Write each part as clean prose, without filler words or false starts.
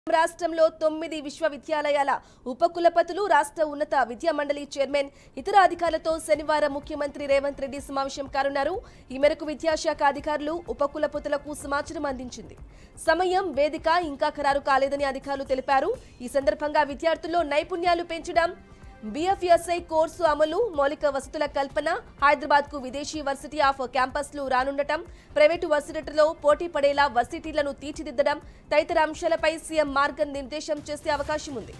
రాష్ట్రంలో 9 విశ్వవిద్యాలయాల ఉపకులపతులు రాష్ట్ర ఉన్నత విద్యా మండలి చైర్మన్ ఇతర అధికారులతో శనివారం ముఖ్యమంత్రి రేవంత్ రెడ్డి సమావేశం కానున్నారు. ఈ మేరకు విద్యాశాఖ అధికారులు ఉపకులపతులకు సమాచారం అందించింది. సమయం వేదిక ఇంకా ఖరారు కాలేదని అధికారులు తెలిపారు. ఈ సందర్భంగా విద్యార్థుల్లో నైపుణ్యాలు పెంచడం, BFSI కోర్సు అమలు, మౌలిక వసతుల కల్పన, హైదరాబాద్ కు విదేశీ వర్సిటీ ఆఫ్ క్యాంపస్లు రానుండటం, ప్రైవేటు వర్సిటీలలో పోటీ పడేలా వర్సిటీలను తీర్చిదిద్దడం తదితర అంశాలపై సీఎం మార్గనిర్దేశం చేసే అవకాశం ఉంది.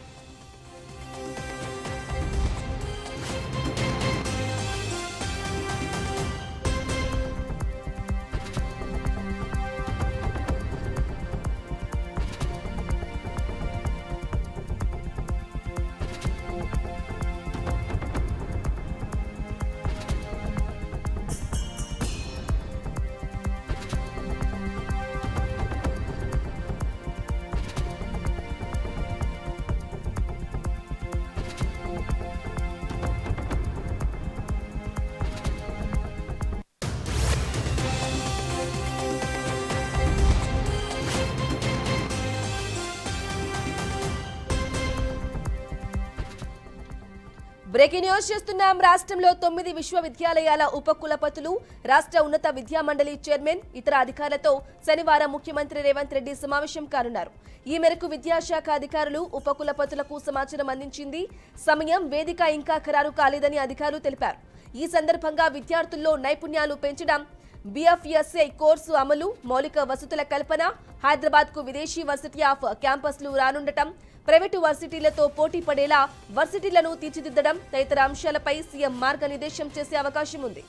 బ్రేకింగ్ న్యూస్ చేస్తున్నాం. రాష్ట్రంలో 9 విశ్వవిద్యాలయాల ఉపకులపతులు రాష్ట్ర ఉన్నత విద్యా మండలి చైర్మన్ ఇతర అధికారులతో శనివారం ముఖ్యమంత్రి రేవంత్ రెడ్డి సమావేశం కానున్నారు. ఈ మేరకు విద్యాశాఖ అధికారులు ఉపకులపతులకు సమాచారం అందించింది. సమయం వేదిక ఇంకా ఖరారు కాలేదని అధికారులు తెలిపారు. ఈ సందర్భంగా విద్యార్థుల్లో నైపుణ్యాలు పెంచడం, BFSI కోర్సు అమలు, మౌలిక వసతుల కల్పన, హైదరాబాద్ కు విదేశీ వర్సిటీ ఆఫ్ క్యాంపస్లు రానుండటం, ప్రైవేటు వర్సిటీలతో పోటీ పడేలా వర్సిటీలను తీర్చిదిద్దడం తదితర అంశాలపై సీఎం మార్గనిర్దేశం చేసే అవకాశం ఉంది.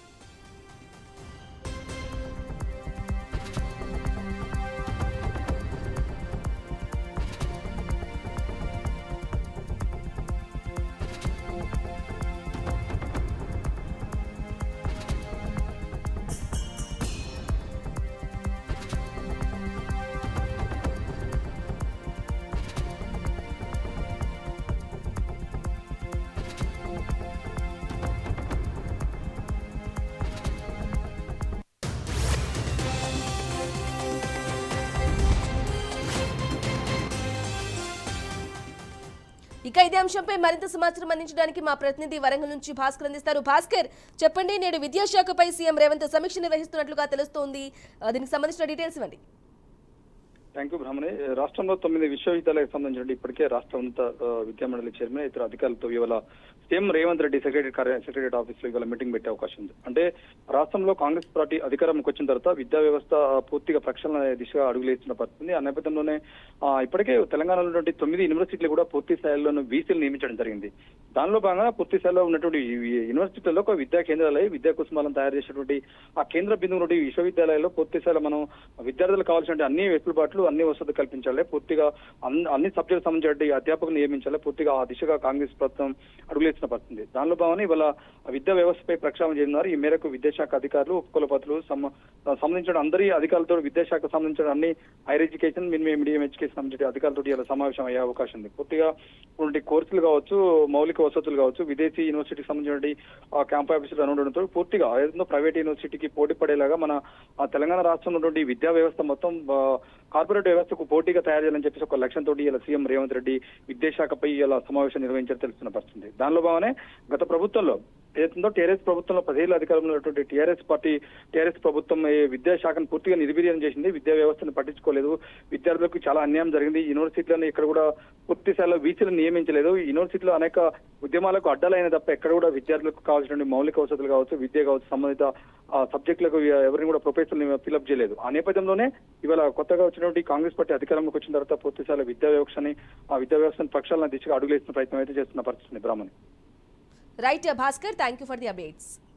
ఇక ఇదే అంశంపై మరింత సమాచారం అందించడానికి మా ప్రతినిధి వరంగల్ నుంచి భాస్కర్ అందిస్తారు. భాస్కర్, చెప్పండి, నేడు విద్యాశాఖపై సీఎం రేవంత్ సమీక్ష నిర్వహిస్తున్నట్లుగా తెలుస్తోంది. దీనికి సంబంధించిన డీటెయిల్స్ ఇవ్వండి. థ్యాంక్ యూ బ్రహ్మణి. రాష్ట్రంలో 9 విశ్వవిద్యాలయాలకు సంబంధించిన ఇప్పటికే రాష్ట్ర ఉన్నత విద్యా మండలి చైర్మన్ ఇతర అధికారులతో ఇవాళ CM Revanth Reddy secretariat office లో ఇవాళ మీటింగ్ పెట్టే అవకాశం ఉంది. అంటే రాష్ట్రంలో కాంగ్రెస్ పార్టీ అధికారంలోకి వచ్చిన తర్వాత విద్యా వ్యవస్థ పూర్తిగా ప్రక్షాళన దిశగా అడుగులేస్తున్న పరిస్థితి. ఆ నేపథ్యంలోనే ఇప్పటికే తెలంగాణలో ఉన్నటువంటి 9 యూనివర్సిటీలు కూడా పూర్తి స్థాయిలో వీసీలు నియమించడం జరిగింది. దానిలో భాగంగా పూర్తి స్థాయిలో ఉన్నటువంటి యూనివర్సిటీలలో ఒక విద్యా కేంద్రాలయ విద్యా కుసుమాలను తయారు చేసినటువంటి ఆ కేంద్ర బిందువు నుండి విశ్వవిద్యాలయాల్లో పూర్తి స్థాయిలో మనం విద్యార్థులకు కావాల్సిన అన్ని వెసులుబాట్లు అన్ని వసతులు కల్పించాలి, పూర్తిగా అన్ని సబ్జెక్టు సంబంధించిన అధ్యాపకులు నియమించాలి, పూర్తిగా ఆ దిశగా కాంగ్రెస్ ప్రభుత్వం అడుగులేసిన పరిస్థితి. దానిలో భాగంగా ఇవాళ విద్యా వ్యవస్థపై ప్రక్షాళన చేస్తున్నారు. ఈ మేరకు విద్యాశాఖ అధికారులు ఉపకులపతులు సంబంధించిన అందరి అధికారులతో విద్యాశాఖ సంబంధించిన అన్ని హైర్ ఎడ్యుకేషన్ మీడియం ఎడ్యుకేషన్ సంబంధించిన అధికారులతో ఇలా సమావేశం అయ్యే అవకాశం ఉంది. పూర్తిగా ఉన్నటువంటి కోర్సులు కావచ్చు, మౌలిక వసతులు కావచ్చు, విదేశీ యూనివర్సిటీకి సంబంధించిన క్యాంప్ ఆఫీసులు ఉండడంతో పూర్తిగా ఏదో ప్రైవేట్ యూనివర్సిటీకి పోటీ పడేలాగా మన తెలంగాణ రాష్ట్రంలో ఉన్నటువంటి విద్యా వ్యవస్థ మొత్తం కార్పొరేట్ వ్యవస్థకు పోటీగా తయారు చేయాలని చెప్పేసి ఒక లక్ష్యంతో ఇలా సీఎం రేవంత్ రెడ్డి విద్యాశాఖపై ఇలా సమావేశం నిర్వహించారు తెలుస్తున్న పరిస్థితి. దానిలో భాగంగానే గత ప్రభుత్వంలో ఏదైతుందో టీఆర్ఎస్ ప్రభుత్వంలో 10 ఏళ్ల అధికారంలో ఉన్నటువంటి టీఆర్ఎస్ ప్రభుత్వం విద్యాశాఖను పూర్తిగా నిర్వీర్యం చేసింది. విద్యా వ్యవస్థను పట్టించుకోలేదు. విద్యార్థులకు చాలా అన్యాయం జరిగింది. యూనివర్సిటీలను ఇక్కడ కూడా పూర్తి స్థాయిలో వీసీలను నియమించలేదు. యూనివర్సిటీలో అనేక ఉద్యమాలకు అడ్డాలైన తప్ప ఎక్కడ కూడా విద్యార్థులకు కావాల్సిన మౌలిక వసతులు కావచ్చు, విద్య కావచ్చు, సంబంధిత సబ్జెక్టులకు ఎవరిని కూడా ప్రొఫెసర్ని ఫిలప్ చేయలేదు. ఆ నేపథ్యంలోనే ఇవాళ కొత్తగా వచ్చినటువంటి కాంగ్రెస్ పార్టీ అధికారంలోకి వచ్చిన తర్వాత పూర్తి స్థాయిలో విద్యా వ్యవస్థను ప్రక్షాళన దిశగా అడుగులేస్తున్న ప్రయత్నం అయితే చేస్తున్న పరిస్థితి. Brahmani. Right Bhaskar, thank you for the updates.